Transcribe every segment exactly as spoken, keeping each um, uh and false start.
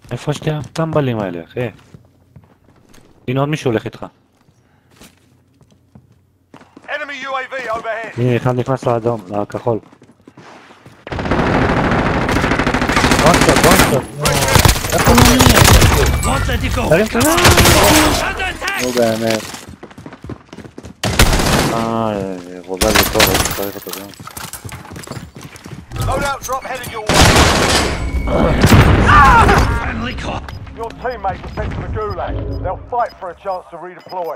איפה שתי הטמבלים האלה, אחי? הנה עוד מישהו הולך איתך. הנה, אחד נכנס לאדום, לכחול. בונסטר, בונסטר. איפה הוא נהיה? תרים נו באמת. אה, רובה זה טוב, אני צריך אותו גם. Your teammates were sent to the gulag. They'll fight for a chance to redeploy.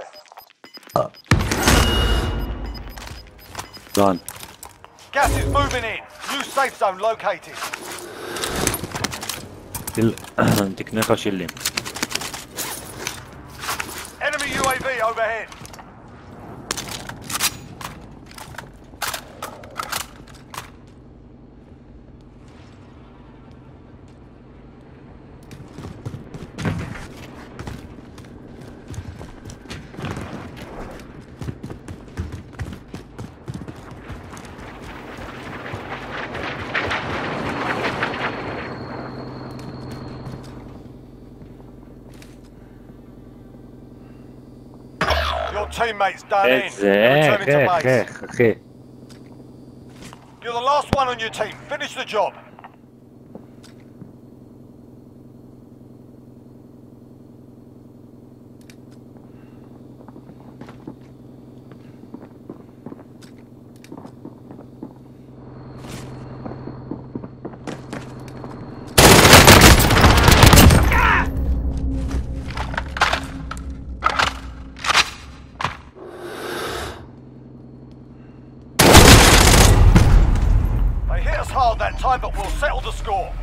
Done. Gas is moving in. New safe zone located. תקנה לך שילים. Enemy U A V overhead. Your teammates done in. איך, איך, איך, אחי. You're the last one on your team. Finish the job. Hard that time, but we'll settle the score.